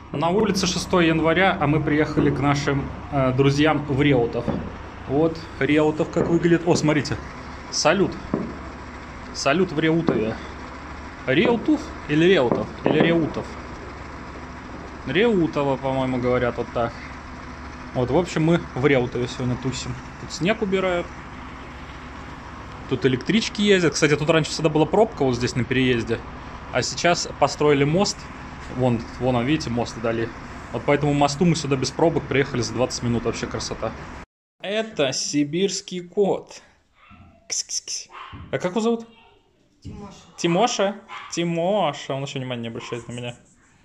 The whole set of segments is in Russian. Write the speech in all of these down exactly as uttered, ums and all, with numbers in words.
На улице шестого января, а мы приехали к нашим э, друзьям в Реутов. Вот Реутов как выглядит. О, смотрите. Салют. Салют в Реутове. Реутов или Реутов? Или Реутов? Реутово, по-моему, говорят вот так. Вот, в общем, мы в Реутове сегодня тусим. Тут снег убирают. Тут электрички ездят. Кстати, тут раньше всегда была пробка вот здесь на переезде. А сейчас построили мост. Вон, вон, видите, мост вдали. Вот по этому мосту мы сюда без пробок приехали за двадцать минут. Вообще красота. Это сибирский кот. Кс-кс-кс. А как его зовут? Тимоша. Тимоша? Тимоша. Он еще внимания не обращает на меня.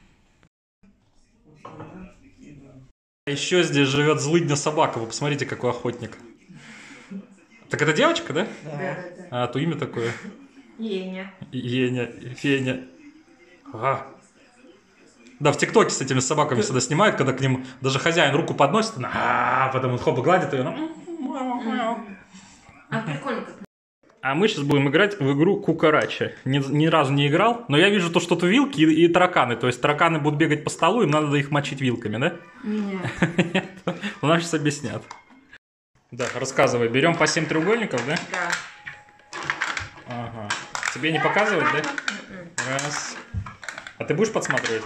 Еще здесь живет злыдня собака. Вы посмотрите, какой охотник. Так это девочка, да? Да, да, да. А, то имя такое. Еня. Еня, Феня. Ага. Да, в ТикТоке с этими собаками всегда снимают, когда к ним даже хозяин руку подносит, она, а потом вот хоп, гладит ее. А прикольно как. А мы сейчас будем играть в игру Кукарача. Ни, ни разу не играл, но я вижу то, что тут вилки и, и тараканы. То есть тараканы будут бегать по столу, им надо их мочить вилками, да? Нет. У нас сейчас объяснят. Да, рассказывай. Берем по семь треугольников, да? Да. Ага. Тебе не показывать, да? Раз. А ты будешь подсматривать?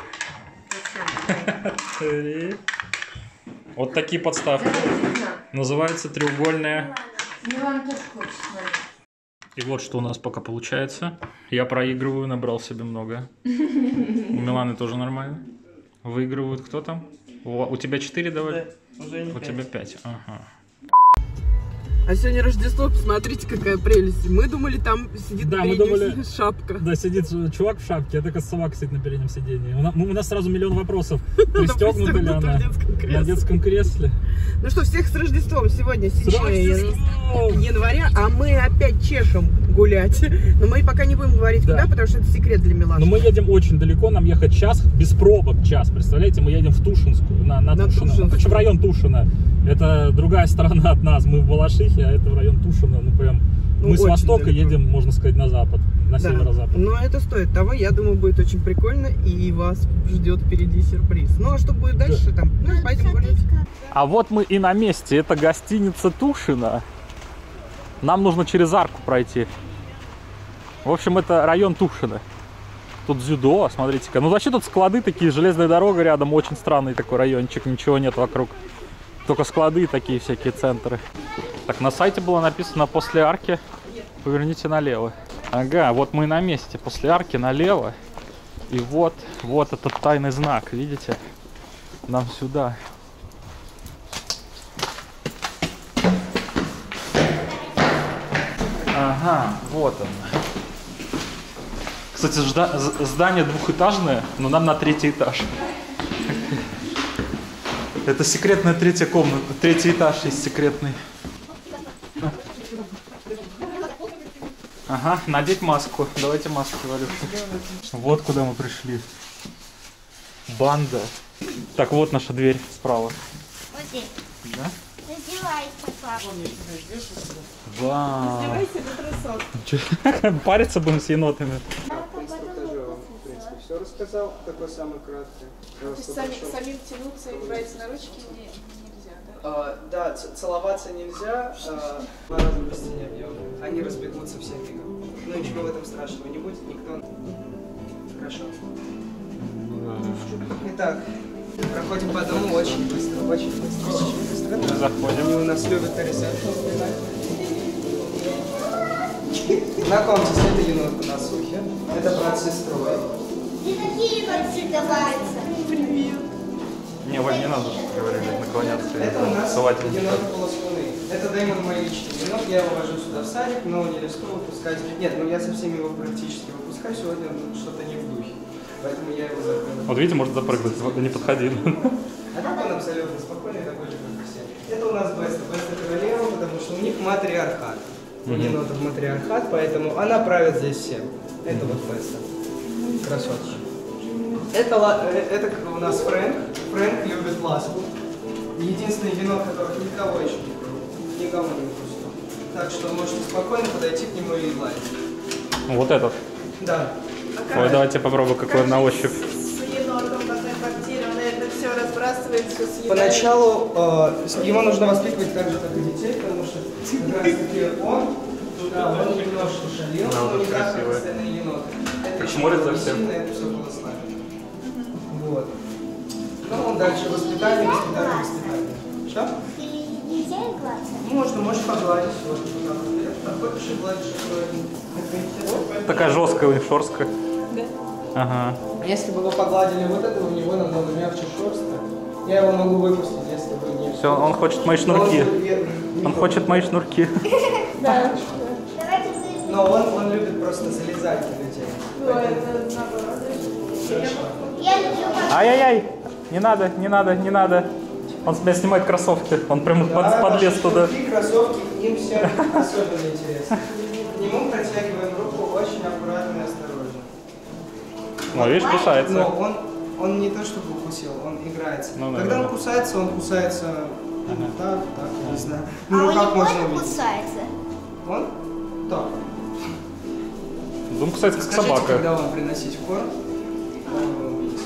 Три. Вот такие подставки. Называется треугольная. Милан тоже хочет смотреть. И вот что у нас пока получается. Я проигрываю, набрал себе много. У Миланы тоже нормально. Выигрывают кто там? У, у тебя четыре, давай? Да, уже не у пять. тебя пять. Ага. А сегодня Рождество, посмотрите, какая прелесть. Мы думали, там сидит Да, мы передняя думали- шапка. Да, сидит чувак в шапке, это как собака сидит на переднем сидении. У нас, у нас сразу миллион вопросов. Пристегнута ли пристегнута она? в детском кресле. На детском кресле. Ну что, всех с Рождеством. Сегодня седьмого Рождеством! января, а мы опять чешем гулять. Но мы пока не будем говорить, Да. куда, потому что это секрет для Миланы. Но мы едем очень далеко, нам ехать час, без пробок час. Представляете, мы едем в Тушинскую, на, на, На Тушино. Тушинскую. Ну, короче, в район Тушино. Это другая сторона от нас. Мы в Балашихе, а это в район Тушино. Ну, прям, Ну, мы с очень востока далеко. едем, можно сказать, на запад, на Да. северо-запад. Но это стоит того, я думаю, будет очень прикольно, и вас ждет впереди сюрприз. Ну а что будет дальше там? Ну, пойдем гулять. А вот мы и на месте. Это гостиница Тушино. Нам нужно через арку пройти. В общем, это район Тушино. Тут дзюдо, смотрите-ка. Ну, вообще тут склады такие, железная дорога рядом. Очень странный такой райончик, ничего нет вокруг. Только склады такие, всякие центры. Так, на сайте было написано: после арки поверните налево. Ага, вот мы на месте. После арки налево. И вот, вот этот тайный знак, видите? Нам сюда. Ага, вот он. Кстати, жда- з- здание двухэтажное, но нам на третий этаж. Это секретная третья комната. Третий этаж есть секретный. Ага, надеть маску. Давайте маску, Валюша. Вот куда мы пришли. Банда. Так, вот наша дверь справа. Вот здесь. Да? Раздевайся, папа. Вау. Раздевайся до трусов. Чё, париться будем с енотами. В принципе, все рассказал, такой самый краткий. То есть сами, самим тянуться и брать на ручки не, нельзя, да? А, да, ц- целоваться нельзя, а, на разном расстоянии объема. Они разбегутся все мигом. Но ничего в этом страшного не будет, никто... Хорошо. Итак, проходим по дому очень быстро, очень быстро, очень быстро. Да. Заходим. Они у нас любят на ресепшн сбегать. Знакомьтесь, это енот на сухе. Это брат с сестрой. Ты такие ночи даваются. Привет. Не, Валь, не надо, что говорили, наклоняться. Это у нас Совать не енот надо. полоскуны. Это Дэймон мой личный енот, я его вожу сюда в садик, но не рискую выпускать. Нет, ну я со всеми его практически выпускаю, сегодня он что-то не в духе. Поэтому я его закрыл. Вот видите, может запрыгнуть, не подходи. А так он абсолютно спокойный, такой же, как и все. Это у нас Беста. Беста королева, потому что у них матриархат. У енотов матриархат, поэтому она правит здесь всем. Это вот Беста. Красоточка. Это, ла- э, это у нас Фрэнк. Фрэнк любит ласку. Единственный енот, который никого еще не пробовал. Никого не выпустил. Так что можете спокойно подойти к нему и гладить. Вот этот. Да. Ой, давайте попробуем, какой он на ощупь. С енотом контактировали сбрасывает все, съедает. Поначалу э, его нужно воспитывать так же, как и детей, потому что как раз таки он, да, он немножко шалил, Да, но вот не так, как красивый. остальные еноты. Это Так еще смотрит за не всем. сильно, это все было с нами. Вот. Ну, дальше воспитание, воспитание, воспитание. Что? Нельзя играться? Можно, можешь погладить. Вот, вот так вот. А хочешь и гладишь аккуратненько. Такая жесткая у них шерстка. Да. Ага. Если бы вы погладили вот это, у него намного мягче шерстка. Я его могу выпустить, если бы не... Все, он хочет мои шнурки. Он хочет мои шнурки. Да. Давайте заедем. Но он, он любит просто залезать на людей. Ну, это наоборот. Я люблю Ай-яй-яй! Не надо, не надо, не надо. Он с меня снимает кроссовки. Он прям под, Да, подлез ваши туда. шнурки, кроссовки, им все особенно интересно. К нему протягиваем руку очень аккуратно и осторожно. Ну, видишь, Но кусается. он, он не то чтобы укусил, он играется. Ну, да, Когда да, он да. кусается, он кусается ну, так, так, я не знаю. А Ну, у как него можно это увидеть? кусается? Он? Так. Он кусается как Скажите, собака. когда вам приносить корм? он его увидит.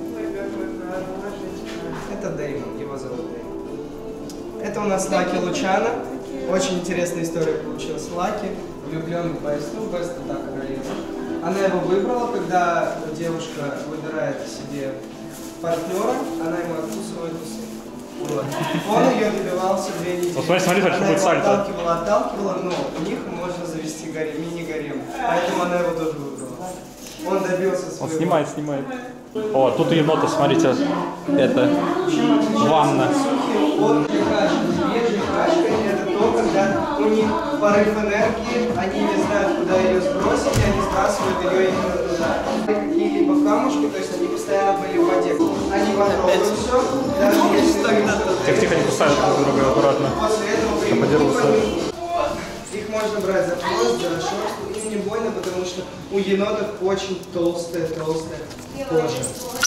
Это Дэймон, его зовут Дэймон. Это у нас Лаки Лучана. Очень интересная история получилась. Лаки, влюбленный в Бесту, Беста так королева. Она его выбрала, когда девушка выбирает себе партнера, она ему откусывает усы. Вот. Он ее добивался две недели. Ну, смотри, смотри, смотри, она будет его сальто. отталкивала, отталкивала, но у них можно завести гарем, мини-гарем. Поэтому она его тоже выбрала. Он добился своего. Он снимает, снимает. О, тут у енота, смотрите. Это ванна. Он свежей кашкой, это то, когда у них порыв энергии, они не знают, куда ее сбросить, и они сбрасывают ее именно туда. Какие-либо камушки, то есть они постоянно были в воде. Они попробуют все, даже если Тихо, тихо, не кусают друг друга аккуратно. после этого Там подерутся. их можно брать за хвост, за шерстку, им не больно, потому что у енотов очень толстая-толстая кожа.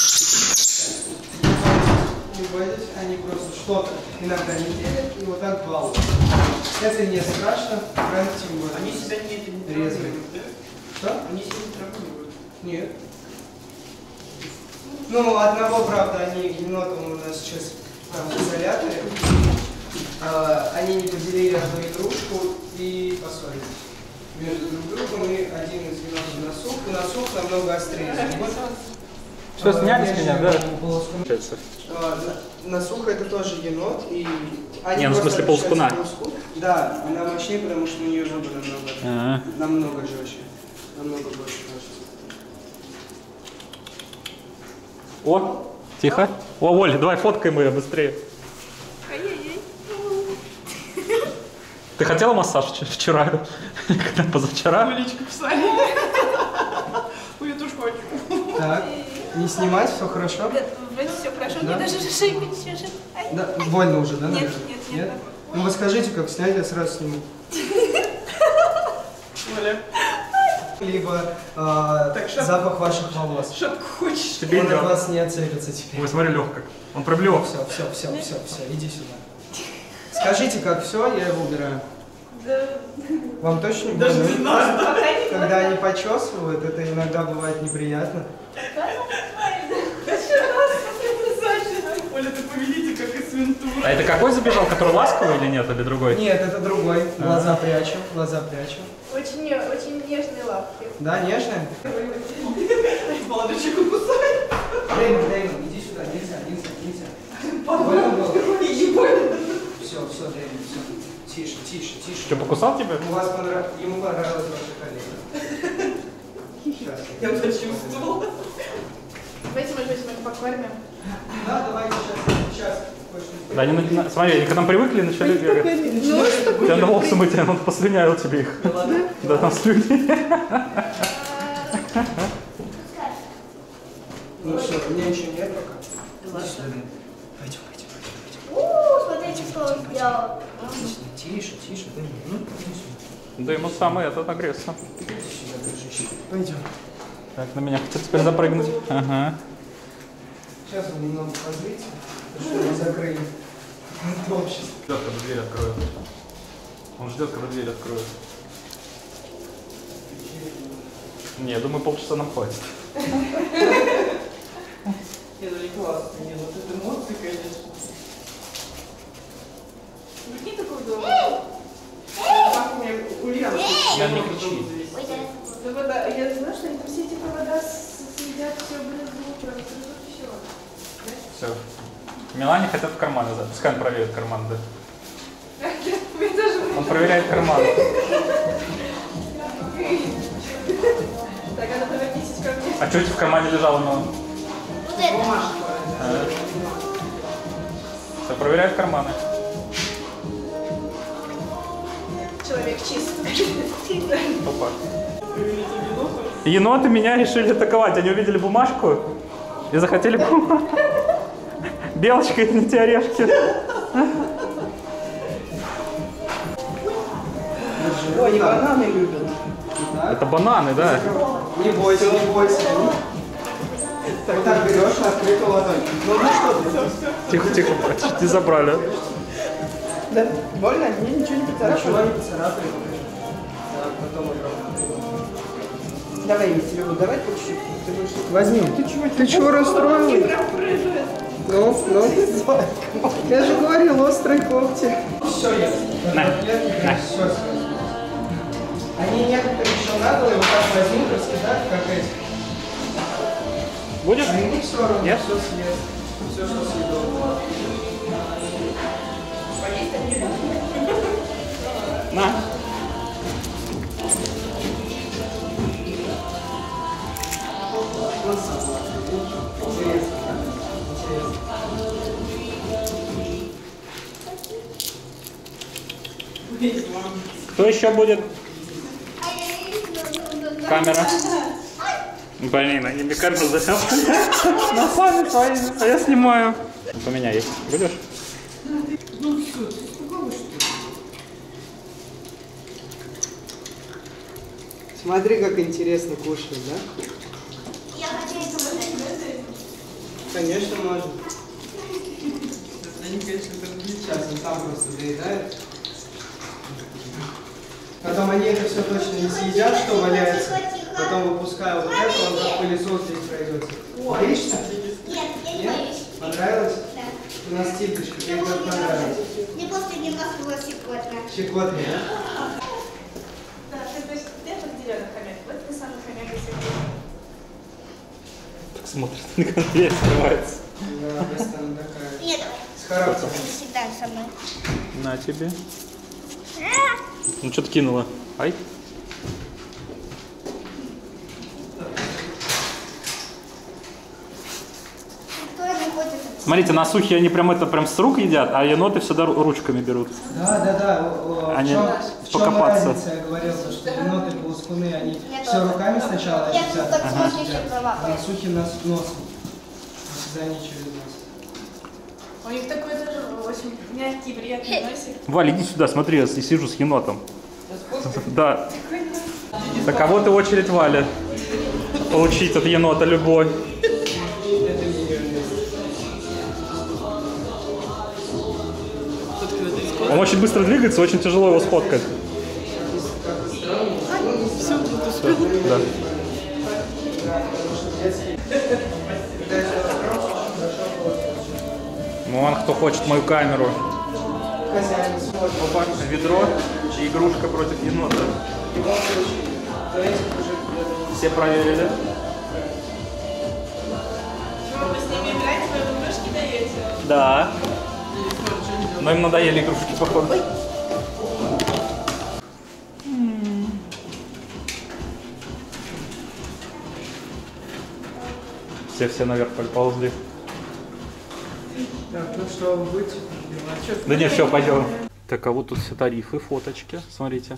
Не бойтесь, они просто что-то иногда не делят и вот так балуют. Это не страшно, прям тем более. Они себя не резвые. Что? Они себя не травмируют. Нет. Ну, одного, правда, они енотом у нас сейчас там в изоляторе. А, они не поделили одну игрушку и поссорились между друг другом, и один из енотов насух, и насух намного острее зубы. Все, сняли с меня, да? Получается. Насуха это тоже енот, и они Не, ну в просто смысле ползкуна. отличаются ползкун. Да, она мощнее, потому что у нее зубы намного, А. намного жестче, намного больше кажется. О, тихо. О, Оль, давай фоткаем ее быстрее. Ай-яй-яй. Ты хотела массаж вч- вчера? Когда позавчера? Личку писали. Ой, я тоже хочу. Так, не снимать, все хорошо? Да, вроде все хорошо, Да? мне даже шейка чешет. Ай. Да, больно уже, да, Нет, наверное? нет, нет. Ну вы скажите, как снять, я сразу сниму. Либо э, шап- запах ваших волос. Шапку хочешь? Тебе Он от идет. вас не отцепится теперь. Ой, смотри, лег как. Он прям лег. Все, все, все, все, все, иди сюда. Скажите, как все, я его убираю. Да. Вам точно не Даже больно? не надо. Пока не Когда они почесывают, это иногда бывает неприятно. Оля, ты поведите, как из Вентура. А это какой забежал, который ласковый или нет, или другой? Нет, это другой. Глаза прячу, глаза прячу. Очень, не- очень нежные лапки. Да, нежно? Молодочек кусает. Дэймон, Дэймон, иди сюда, нельзя, нельзя, нельзя. Больно было? Все, все, Дэймон, все. Тише, тише, тише. Что, покусал тебя? У вас понрав... Ему понравилась ваша коллега. Сейчас. Я почувствовала. Давайте, может быть, мы их покормим. Да, давайте сейчас, сейчас. кое-что. Да, они, на- смотри, они к нам привыкли и начали бегать. Тебя надо волосы мыть, он послюнял тебе их. Да, там слюни. Ну все, у меня ничего нет пока. Иди сюда, Дэймон. Пойдем, пойдем, пойдем, пойдем. У, смотрите, что он сделал. Отлично. Тише, тише, Дэймон. Ну, иди сюда. Да ему самый этот агрессор. Иди сюда, дружище. Пойдем. Так, на меня хочет теперь запрыгнуть. Ага. Сейчас вы немного позрите, что вы закрыли это общество. Ждет, когда дверь откроют. Он ждет, когда дверь откроют. Не, я думаю, полчаса нам хватит. Нет, ну не классно, нет, вот это эмоции, конечно. Прикинь, такой удобно. Как у меня Ульяна. Я не кричи. Ну, вода, я знаю, что они там все эти провода с- съедят, все образуют, разгрызут, все. Все. Милане хотят в карманы, да. Пускай он проверит карман, да. Вы тоже Он проверяет карманы. Так, а ну повернитесь ко мне. А что у тебя в кармане лежало, Милан? Вот это. Все, проверяет карманы. Человек чист. Опа. Еноты меня решили атаковать. Они увидели бумажку и захотели бумажку. Белочка, это не те орешки. Ой, они бананы любят. Это бананы, да. Не бойся, не бойся. Вот так берешь на открытую ладонь. Ну, ну что ты? Тихо, тихо, чуть не забрали. Да? Больно? Мне ничего не Ничего поцарапало. не поцарапай. Так, потом игрок. Давай, я тебе буду давать по чуть-чуть. Ты будешь... Возьми. Ты чего, ты чего расстроил? Ну, ну. Я же говорил, острые когти. Все, я. На, на. Все, они некоторые еще наглые, вот так возьмут, раскидают, как эти. Будешь? А ему все равно, Нет? все съест. Все, что съедобно. На. Интересно, да? Интересно. Кто еще будет? Камера. Блин, они мне камеру заснял. На память, а я снимаю. Поменяй. Будешь? Смотри, как интересно кушать, да? Я хочу это смотреть. Конечно, можно. Они, конечно, сейчас он сам просто доедает. Потом они это все точно не съедят, что валяется. Потом выпускаю вот это, он как пылесос здесь пройдется. Боишься? Нет, я не Нет? боюсь. Понравилось? Да. У нас типочка, Я тебе очень понравилось. Мне просто немножко было щекотно. Щекотный, да? Да, ты, то есть, ты определенно хомяк. Вот ты самый хомяк из всех. Так смотрит, на конвейер открывается. Да, просто она такая. Нет, С характером. ты всегда со мной. На тебе. Ну что ты кинула? Ай. Кто не хочет? Смотрите, на сухе они прям это прям с рук едят, а еноты всегда ру- ручками берут. Да, да, да. О, о, Они в чем, в чем покопаться. разница? Я говорил, то, что еноты полускуны, они все руками сначала Я едят, тут а как смотришь, как права. на сухе нас носом. Всегда не через нос. У них такой тоже очень мягкий, приятный носик. Валь, иди сюда, смотри, я с- сижу с енотом. Да. Так, а вот и очередь Вали. Получить от енота любовь. Он очень быстро двигается, очень тяжело его сфоткать. Да. Ну, он кто хочет мою камеру. Хозяин смотрит. Опа, ведро и игрушка против енота. В любом случае, за этих уже Все проверили. Чего вы с ними играете, вы им игрушки даете? Да. Но им надоели игрушки, походу. Все-все наверх ползли. Так, ну что, быть? Да не, все, пойдем. Так, а вот тут все тарифы, фоточки, смотрите.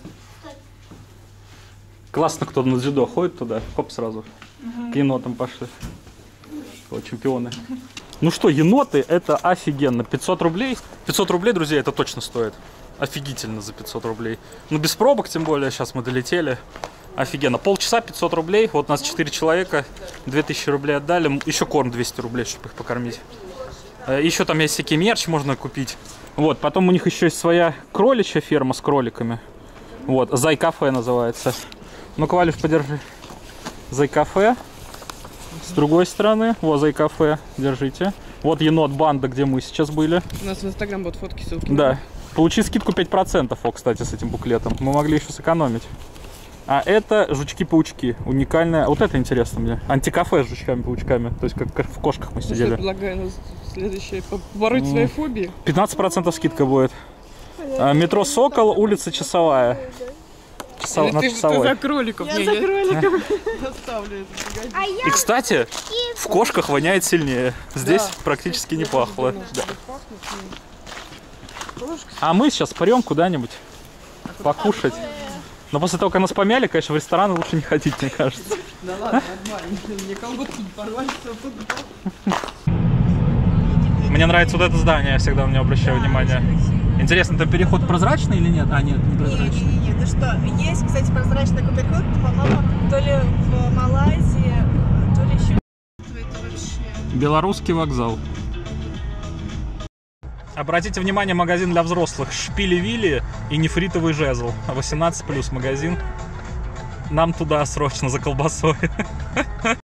Классно, кто на дзюдо ходит туда, хоп, сразу. К енотам пошли. О, чемпионы. Ну что, еноты, это офигенно. пятьсот рублей. пятьсот рублей, друзья, это точно стоит. Офигительно за пятьсот рублей. Ну, без пробок, тем более, сейчас мы долетели. Офигенно. Полчаса пятьсот рублей. Вот у нас четыре человека. две тысячи рублей отдали. Еще корм двести рублей, чтобы их покормить. Еще там есть всякий мерч, можно купить. Вот, потом у них еще есть своя кроличья ферма с кроликами. Вот, Зай-кафе называется. Ну-ка, Валюш, подержи. Зай-кафе. С другой стороны, возле кафе, держите. Вот енот банда, где мы сейчас были. У нас в Инстаграм будут фотки, ссылки. Да. Получи скидку пять процентов, о, кстати, с этим буклетом. Мы могли еще сэкономить. А это жучки-паучки. Уникальное. Вот это интересно мне. Антикафе с жучками-паучками. То есть как в кошках мы Ну, что я сидели. предлагаю на следующее побороть свои фобии. пятнадцать процентов скидка будет. А, метро Сокол, улица Часовая. Часов... Или На ты, ты Часовой. за кроликов. Я, за кроликов. Оставлю это. Погоди. А я И, кстати, в кошках воняет сильнее. Здесь Да. практически не пахло. Думаю, Да. что будет пахнуть, ну. Ложка. А мы сейчас парем куда-нибудь покушать. Но после того, как нас помяли, конечно, в рестораны лучше не ходить, мне кажется. Да ладно, нормально. Мне колготки не порвали, все футбол. Мне нравится вот это здание, я всегда на него обращаю внимание. Интересно, там переход прозрачный или нет? А, нет, не прозрачный. Не-не-не, ты что, есть, кстати, прозрачный переход, по-моему, то ли в Малайзии, то ли еще. Это вообще... Белорусский вокзал. Обратите внимание, магазин для взрослых. Шпили-вили и нефритовый жезл. восемнадцать плюс магазин. Нам туда срочно за колбасой.